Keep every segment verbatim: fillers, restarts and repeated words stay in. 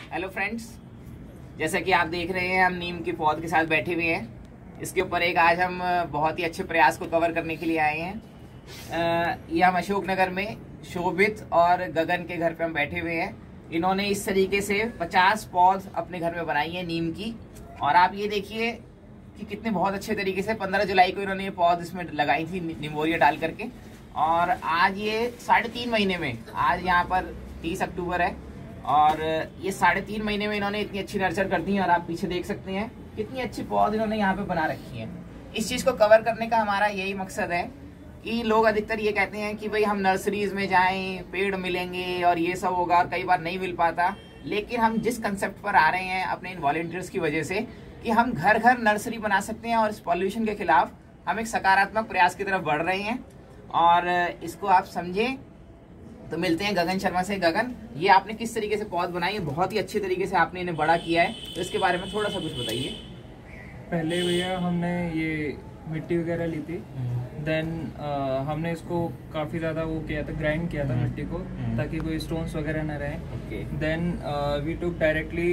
Hello friends, जैसा कि आप देख रहे हैं हम नीम के पौध के साथ बैठे हुए हैं। इसके ऊपर एक आज हम बहुत ही अच्छे प्रयास को कवर करने के लिए आए हैं। ये हम अशोकनगर में शोभित और गगन के घर पे हम बैठे हुए हैं। इन्होंने इस तरीके से पचास पौध अपने घर में बनाई है नीम की। और आप ये देखिए कि कितने बहुत अच्छे तरीके से पंद्रह जुलाई को इन्होंने ये पौध इसमें लगाई थी निमोरिया डाल करके। और आज ये साढ़े तीन महीने में, आज यहाँ पर तीस अक्टूबर है और ये साढ़े तीन महीने में इन्होंने इतनी अच्छी नर्चर कर दी है। और आप पीछे देख सकते हैं कितनी अच्छी पौध इन्होंने यहाँ पे बना रखी है। इस चीज को कवर करने का हमारा यही मकसद है कि लोग अधिकतर ये कहते हैं कि भाई हम नर्सरीज में जाएं, पेड़ मिलेंगे और ये सब होगा, और कई बार नहीं मिल पाता। लेकिन हम जिस कंसेप्ट पर आ रहे हैं अपने इन वॉलंटियर्स की वजह से कि हम घर घर नर्सरी बना सकते हैं और इस पॉल्यूशन के खिलाफ हम एक सकारात्मक प्रयास की तरफ बढ़ रहे हैं। और इसको आप समझें तो मिलते हैं गगन शर्मा से। गगन, ये आपने किस तरीके से पौध बनाई है? बहुत ही अच्छे तरीके से आपने इन्हें बड़ा किया है, तो इसके बारे में थोड़ा सा कुछ बताइए। पहले भैया हमने ये मिट्टी वगैरह ली थी, देन हमने इसको काफ़ी ज़्यादा वो किया था, ग्राइंड किया था मिट्टी को ताकि कोई स्टोन्स वगैरह ना रहे। देन वी टुक डायरेक्टली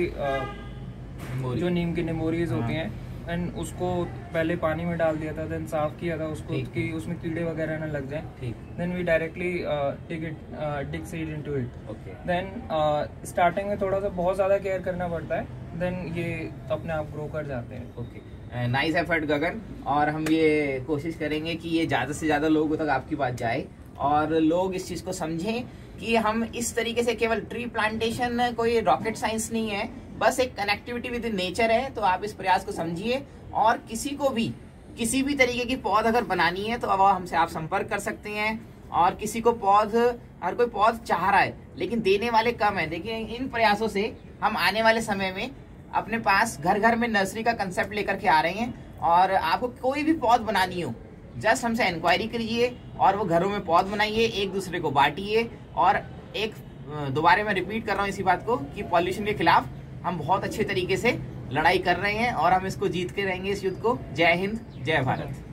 जो नीम की निमोरीज होती हैं एंड उसको पहले पानी में डाल दिया था, देन साफ किया था उसको कि उसमें कीड़े वगैरह ना लग जाएं। Then we directly take it dig seed into it. Then starting में थोड़ा सा बहुत ज़्यादा केयर करना पड़ता है, देन ये अपने आप ग्रो कर जाते हैं। Okay, nice effort Gagan. और हम ये कोशिश करेंगे कि ये ज़्यादा से ज़्यादा लोगों तक आपकी बात जाए और लोग इस चीज़ को समझें कि हम इस तरीके से केवल ट्री प्लांटेशन कोई रॉकेट साइंस नहीं है, बस एक कनेक्टिविटी विद नेचर है। तो आप इस प्रयास को समझिए और किसी को भी किसी भी तरीके की पौध अगर बनानी है तो अब हमसे आप संपर्क कर सकते हैं। और किसी को पौध, हर कोई पौध चाह रहा है लेकिन देने वाले कम है। देखिए, इन प्रयासों से हम आने वाले समय में अपने पास घर घर में नर्सरी का कंसेप्ट लेकर के आ रहे हैं। और आपको कोई भी पौध बनानी हो, जस्ट हमसे इंक्वायरी करिए और वो घरों में पौध बनाइए, एक दूसरे को बांटिए। और एक दोबारा मैं रिपीट कर रहा हूँ इसी बात को कि पॉल्यूशन के खिलाफ हम बहुत अच्छे तरीके से लड़ाई कर रहे हैं और हम इसको जीत के रहेंगे, इस युद्ध को। जय हिंद, जय भारत।